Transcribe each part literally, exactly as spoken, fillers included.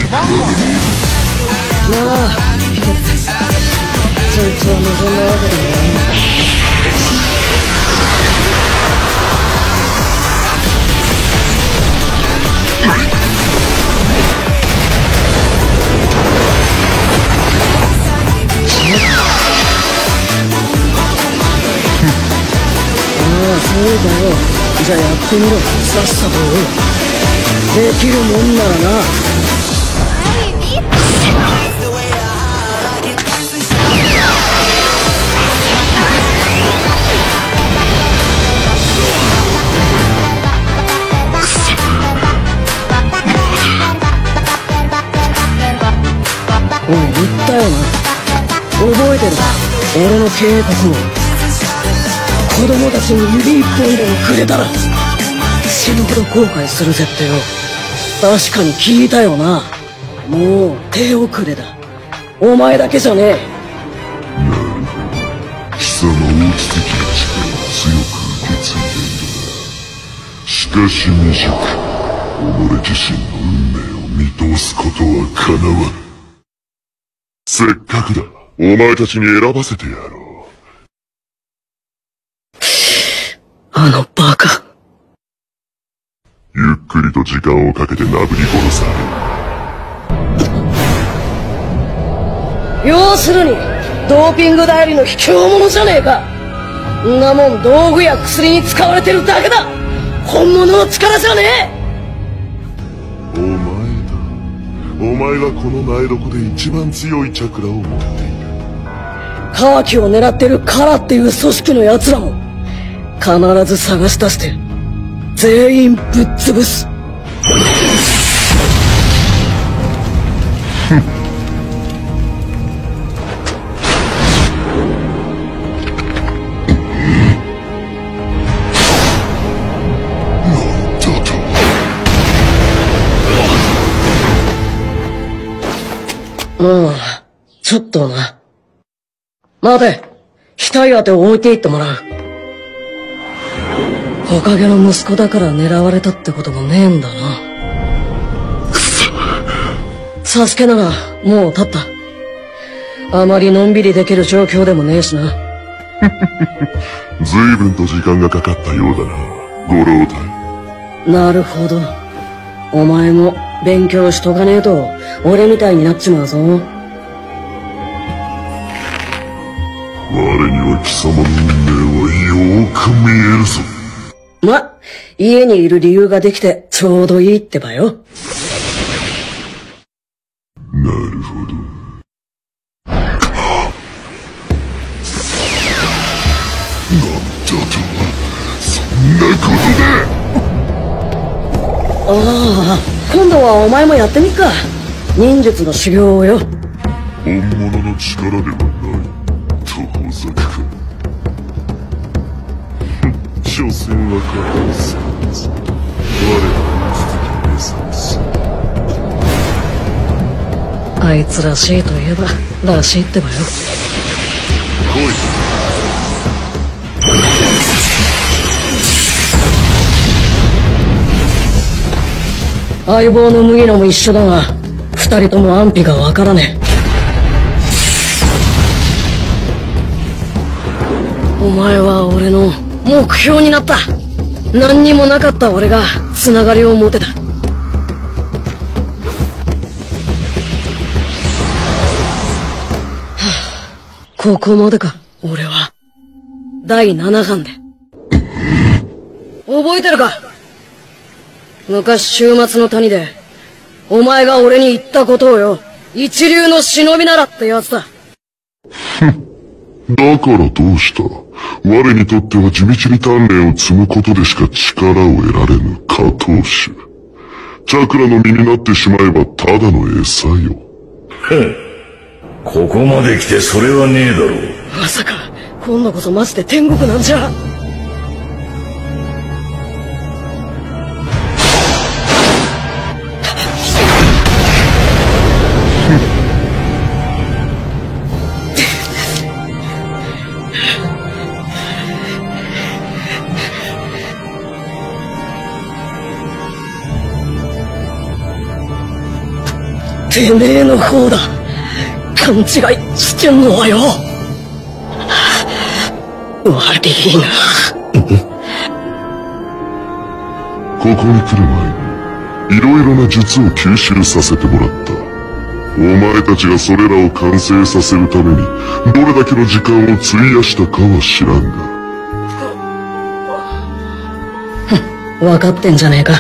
あそいつは望んだわけでもないんだ。ああそうだよ。じゃあやってみろ、さっさと。できるもんならな。おい、言ったよな。覚えてるか、俺の警告を。子供たちに指一本でもくれたら死ぬほど後悔するぜってよ。確かに聞いたよな。もう手遅れだ。お前だけじゃねえ。 貴様大知的な力を強く受け継いでいるな。しかし未熟、己自身の運命を見通すことはかなわぬ。せっかくだ、お前たちに選ばせてやろう。 あのバカ。 ゆっくりと時間をかけて殴り殺され。要するにドーピング代理の卑怯者じゃねえか。んなもん道具や薬に使われてるだけだ。本物の力じゃねえ。 お前だ。お前がこの苗床で一番強いチャクラを持っている。 カーキを狙ってるカラっていう組織の奴らも必ず探し出して全員ぶっ潰す。うん、ちょっとな。待て、額当てを置いていってもらう。火影の息子だから狙われたってこともねえんだな。くそ。サスケならもう立った。あまりのんびりできる状況でもねえしな。 随分と時間がかかったようだな、ご老体。 なるほど。お前も勉強しとかねえと俺みたいになっちまうぞ。 我には貴様の運命はよーく見えるぞ。 ま、家にいる理由ができてちょうどいいってばよ。 なるほど。なんだと、そんなことだ。 ああ、今度はお前もやってみっか。忍術の修行をよ。 本物の力ではないとほざくか。所詮は片をせず、我らの続き目覚ます。 あいつらしいといえばらしいってばよ。 来い。 相棒の麦野も一緒だが二人とも安否がわからねえ。お前は俺の目標になった。何にもなかった俺がつながりを持てた。はあ、ここまでか俺は。だいななかんで覚えてるか。昔週末の谷でお前が俺に言ったことをよ。一流の忍びならってやつだ。 だからどうした。我にとっては地道に鍛錬を積むことでしか力を得られぬ下等種。チャクラの身になってしまえばただの餌よ。 ここまで来てそれはねえだろう。 まさか今度こそマジで天国なんじゃ。 てめえの方だ。勘違いしてんのはよ。悪いな。 ここに来る前にいろいろな術を吸収させてもらった。お前たちがそれらを完成させるためにどれだけの時間を費やしたかは知らんが。 分かってんじゃねえか。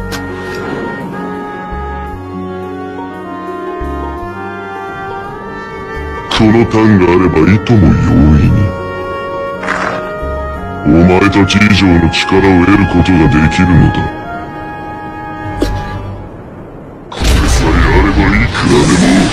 この単があればいとも容易にお前たち以上の力を得ることができるのだ。これさえあればいくらでも。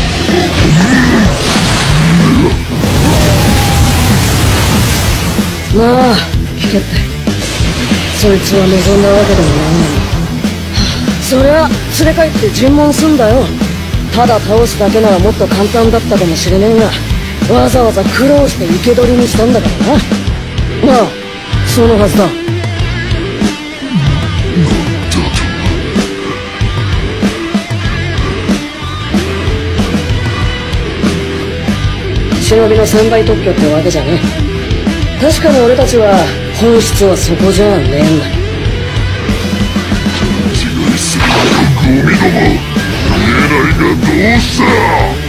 まあ聞けって。そいつは望んだわけでもないのに。そりゃ連れ帰って尋問すんだよ。ただ倒すだけならもっと簡単だったかもしれねえが、わざわざ苦労して生け捕りにしたんだからな。まあそのはずだ。忍びの三倍特許ってわけじゃねえ。確かに俺たちは本質はそこじゃねえんだ。 違いすぎたゴミども、見えないがどうした。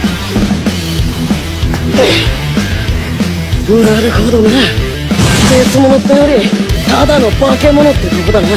なるほどな。別物ってよりただの化け物ってとこだな。